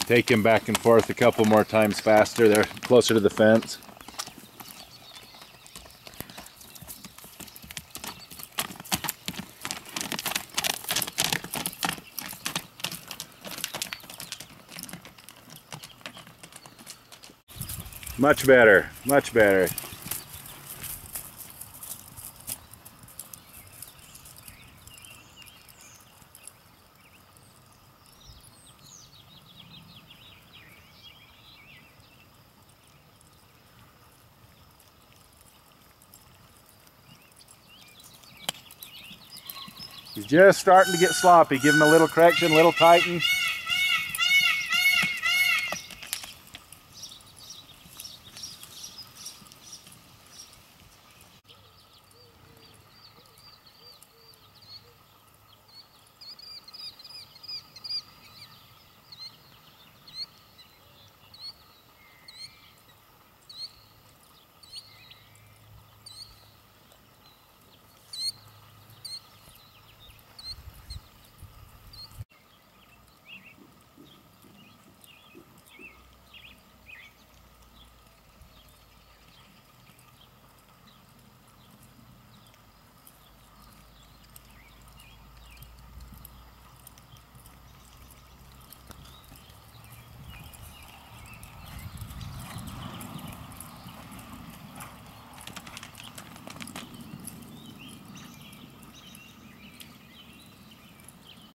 Take him back and forth a couple more times faster. They're closer to the fence. Much better, much better. He's just starting to get sloppy. Give him a little correction, a little tighten.